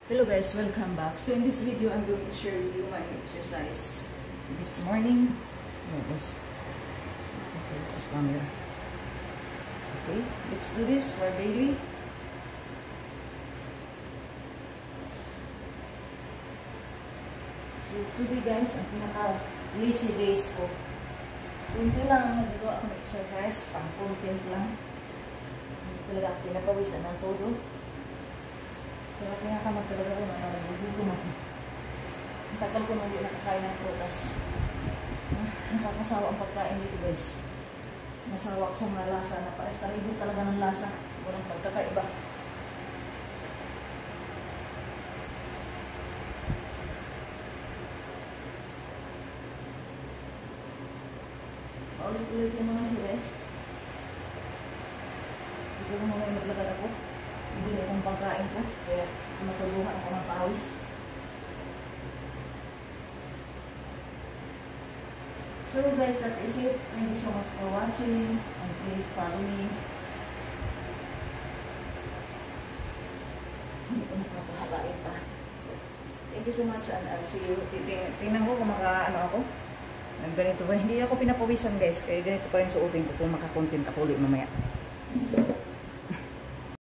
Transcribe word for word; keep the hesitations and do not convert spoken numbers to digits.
Hello guys, welcome back. So in this video, I'm going to share with you my exercise this morning. Wait, this. Okay, that's camera. Okay, let's do this for daily. So today guys, ang pinaka lazy days ko. Kunti lang ang nagagawa ako ng exercise, pang content lang. Hindi talaga ako pinapawisan ng todo. So, tinakamag talaga ko na nagugutom ako. Ang tagal ko nang hindi nakakain ng prutas. So, nakakasawa ang pagkain dito guys. Nasawa ko sa mga lasa na pare-pareho talaga ng lasa. Walang pagkakaiba. Paulit-ulit yung mga sules. Siguro mo may maglagad ako. Ibili akong pagkain ko, kaya matuluhan ako ng pawis. So guys, that is it. Thank you so much for watching, and please follow me. Hindi ko nakapahalain pa. Thank you so much, and I'll see you. Tingnan ko kung maka-ano ako. Ganito ba? Hindi ako pinapawisan guys, kaya ganito pa rin suotin ko kung makakontent ako ulit mamaya.